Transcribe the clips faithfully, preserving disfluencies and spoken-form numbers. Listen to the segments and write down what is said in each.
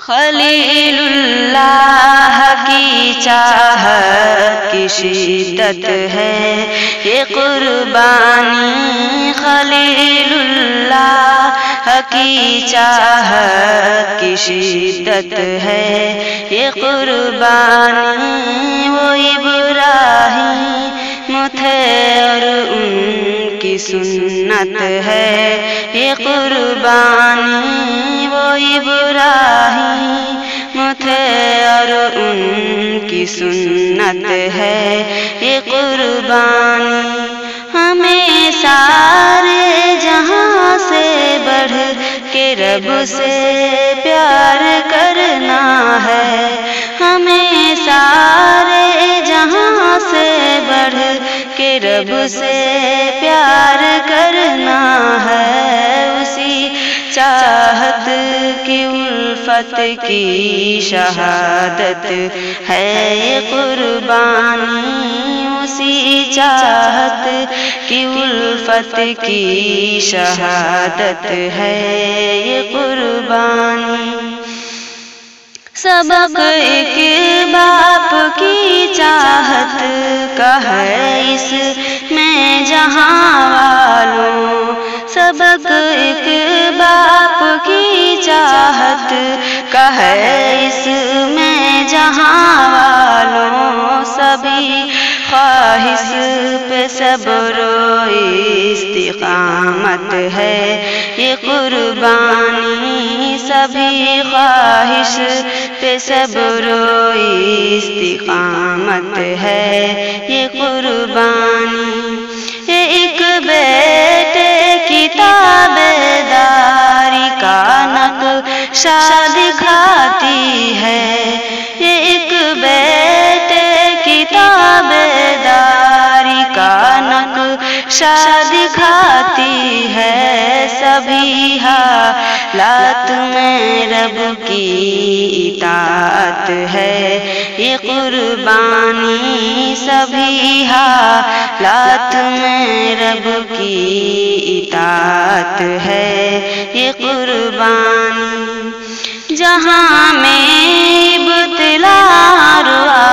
خلیل اللہ کی چاہت کی شدت ہے یہ قربانی، خلیل اللہ کی چاہت کی شدت ہے یہ قربانی، وہ ابراہیم تھے اور ان کی سنت ہے یہ قربانی، وہ ابراہیم تھے اور ان کی سنت ہے یہ قربانی۔ ہمیں سارے جہاں سے بڑھ کے رب سے پیار کرنا ہے، ہمیں سارے جہاں سے بڑھ کے رب سے پیار کرنا ہے، اسی چاہت کی الفت کی شہادت ہے یہ قربانی، اسی چاہت کی الفت کی شہادت ہے یہ قربانی۔ سبق ایک باپ کی چاہت کا ہے اس میں جہاں والوں، سبق ایک باپ کی چاہت کا ہے اس میں جہاں والوں، سبھی خواہش پہ صبر و استقامت ہے یہ قربانی، سبھی خواہش پہ صبر و استقامت ہے یہ قربانی۔ یہ ایک بیٹے کی تابعداری کا نقشہ دکھاتی ہے، یہ ایک بیٹے کی تابعداری کا نقشہ دکھاتی ہے، سبھی حالات میں رب کی اطاعت ہے یہ قربانی، سبھی حالات میں رب کی اطاعت ہے یہ قربانی۔ جہاں میں ابتلا اور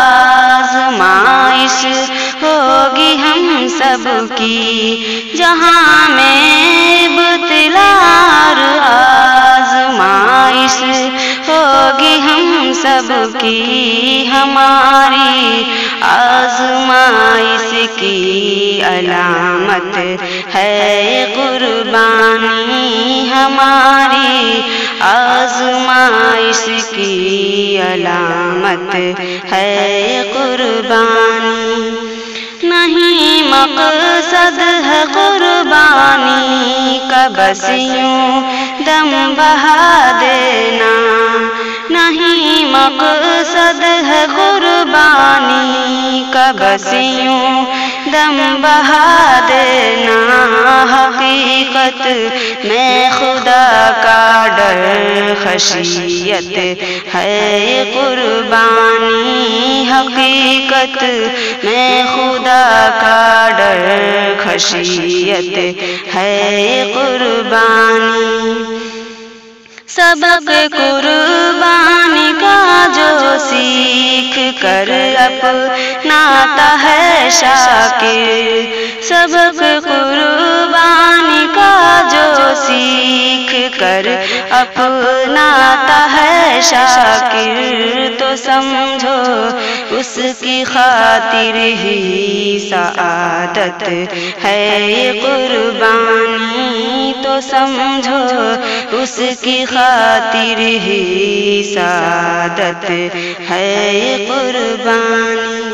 آزمائش ہوگی ہم سب کی، جہاں میں ابتلا اور آزمائش ہوگی ہم سب کی، ہماری آزمائش کی علامت ہے یہ قربانی، ہماری آزمائش کی علامت ہے یہ قربانی۔ نہیں مقصد ہے قربانی کا بس یوں دم بہا دینا، نہیں مقصد ہے قربانی کا بس یوں دم بہا دینا، حقیقت میں خدا کا ڈر خشیت ہے یہ قربانی، حقیقت میں خدا کا ڈر خشیت ہے یہ قربانی۔ سبق قربانی کا جو سیکھ کر اپناتا ہے شاکر، سبق قربانی کا جو سیکھ کر اپناتا ہے شاکر، تو سمجھو اس کی خاطر ہی سعادت ہے یہ قربانی، تو سمجھو اس کی خاطر ہی سعادت ہے یہ قربانی۔